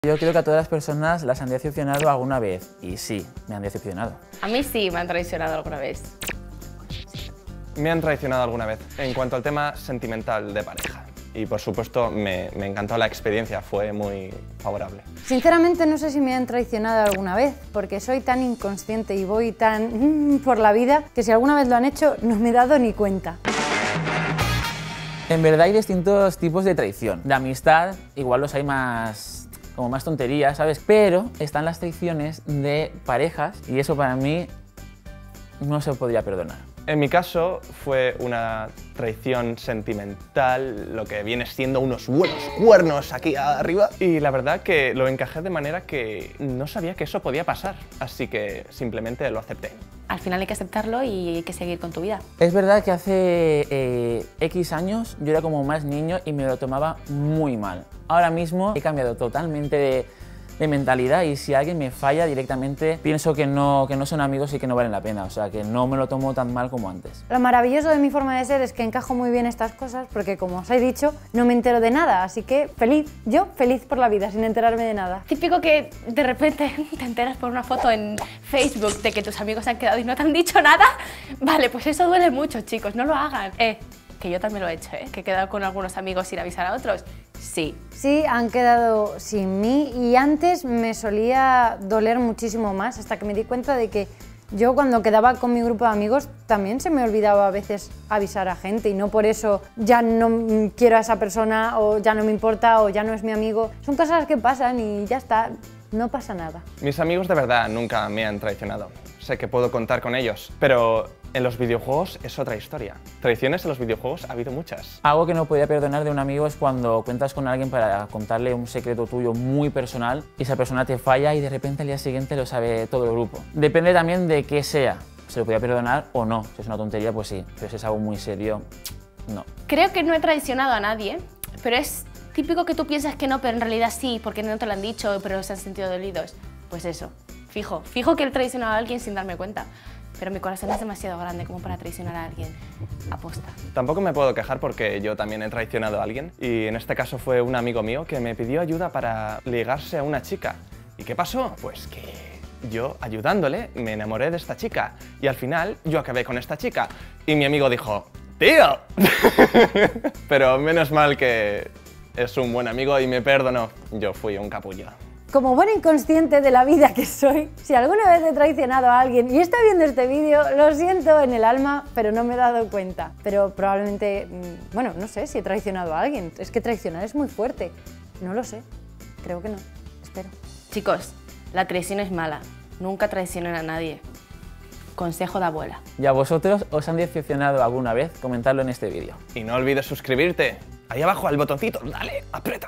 Yo creo que a todas las personas las han decepcionado alguna vez, y sí, me han decepcionado. A mí sí me han traicionado alguna vez. Me han traicionado alguna vez en cuanto al tema sentimental de pareja. Y por supuesto me encantó la experiencia, fue muy favorable. Sinceramente no sé si me han traicionado alguna vez, porque soy tan inconsciente y voy tan por la vida que si alguna vez lo han hecho no me he dado ni cuenta. En verdad hay distintos tipos de traición. De amistad, igual los hay como más tonterías, ¿sabes? Pero están las traiciones de parejas y eso para mí no se podría perdonar. En mi caso fue una traición sentimental, lo que viene siendo unos buenos cuernos aquí arriba. Y la verdad que lo encajé de manera que no sabía que eso podía pasar, así que simplemente lo acepté. Al final hay que aceptarlo y hay que seguir con tu vida. Es verdad que hace X años yo era como más niño y me lo tomaba muy mal. Ahora mismo he cambiado totalmente de mentalidad y si alguien me falla directamente pienso que no son amigos y que no valen la pena, o sea que no me lo tomo tan mal como antes. Lo maravilloso de mi forma de ser es que encajo muy bien estas cosas porque, como os he dicho, no me entero de nada, así que feliz, yo feliz por la vida sin enterarme de nada. Típico que de repente te enteras por una foto en Facebook de que tus amigos se han quedado y no te han dicho nada. Vale, pues eso duele mucho, chicos, no lo hagan. Que yo también lo he hecho, que he quedado con algunos amigos sin avisar a otros. Sí. Sí, han quedado sin mí y antes me solía doler muchísimo más hasta que me di cuenta de que yo cuando quedaba con mi grupo de amigos también se me olvidaba a veces avisar a gente y no por eso ya no quiero a esa persona o ya no me importa o ya no es mi amigo. Son cosas que pasan y ya está, no pasa nada. Mis amigos de verdad nunca me han traicionado. Sé que puedo contar con ellos, pero en los videojuegos es otra historia. Traiciones en los videojuegos ha habido muchas. Algo que no podía perdonar de un amigo es cuando cuentas con alguien para contarle un secreto tuyo muy personal y esa persona te falla y de repente al día siguiente lo sabe todo el grupo. Depende también de qué sea, se lo podía perdonar o no. Si es una tontería, pues sí, pero si es algo muy serio, no. Creo que no he traicionado a nadie, pero es típico que tú piensas que no, pero en realidad sí, porque no te lo han dicho, pero se han sentido dolidos. Pues eso, fijo que he traicionado a alguien sin darme cuenta. Pero mi corazón es demasiado grande como para traicionar a alguien aposta. Tampoco me puedo quejar porque yo también he traicionado a alguien y en este caso fue un amigo mío que me pidió ayuda para ligarse a una chica. ¿Y qué pasó? Pues que yo, ayudándole, me enamoré de esta chica y al final yo acabé con esta chica y mi amigo dijo ¡tío! Pero menos mal que es un buen amigo y me perdonó. Yo fui un capullo. Como buen inconsciente de la vida que soy, si alguna vez he traicionado a alguien y está viendo este vídeo, lo siento en el alma, pero no me he dado cuenta. Pero probablemente, bueno, no sé si he traicionado a alguien. Es que traicionar es muy fuerte. No lo sé. Creo que no. Espero. Chicos, la traición es mala. Nunca traicionen a nadie. Consejo de abuela. ¿Y a vosotros os han decepcionado alguna vez? Comentadlo en este vídeo. Y no olvides suscribirte. Ahí abajo al botoncito, dale, aprieta.